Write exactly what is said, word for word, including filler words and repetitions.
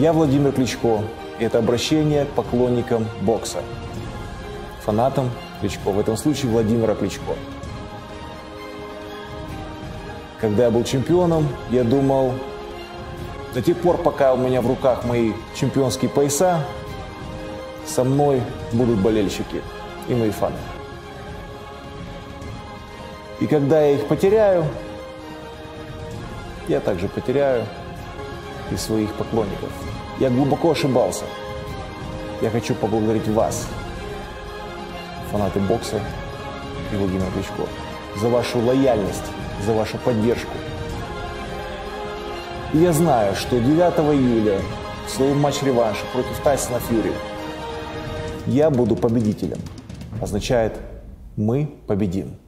Я Владимир Кличко, и это обращение к поклонникам бокса, фанатам Кличко, в этом случае Владимира Кличко. Когда я был чемпионом, я думал, до тех пор, пока у меня в руках мои чемпионские пояса, со мной будут болельщики и мои фаны. И когда я их потеряю, я также потеряю и своих поклонников. Я глубоко ошибался. Я хочу поблагодарить вас, фанаты бокса и Владимира Кличко, за вашу лояльность, за вашу поддержку. И я знаю, что девятого июля в своем матч-реванше против Тайсона Фьюри я буду победителем. Означает, мы победим.